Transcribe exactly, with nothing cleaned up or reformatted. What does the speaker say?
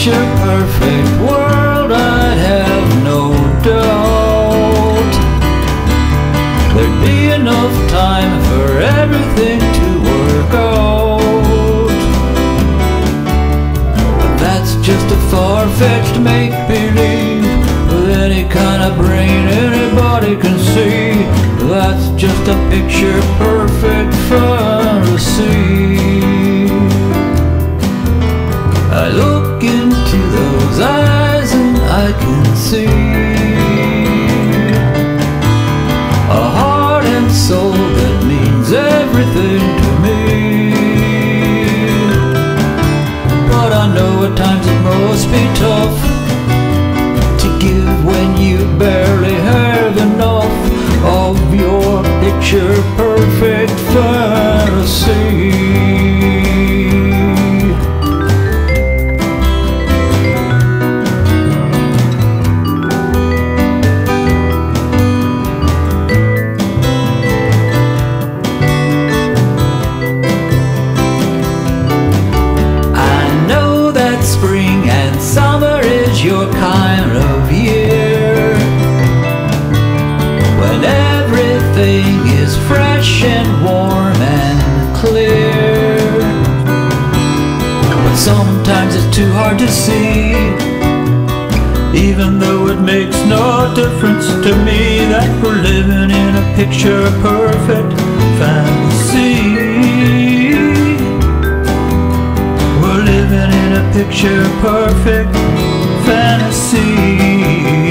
picture perfect world, I'd have no doubt there'd be enough time for everything to work out. But that's just a far-fetched make-believe with any kind of brain anybody can see. That's just a picture-perfect fantasy. I look into those eyes and I can see a heart and soul that means everything to me. But I know at times it must be tough to give when you barely have enough of your picture-perfect fantasy. Spring and summer is your kind of year, when everything is fresh and warm and clear. But sometimes it's too hard to see, even though it makes no difference to me that we're living in a picture-perfect fantasy. Picture-perfect fantasy.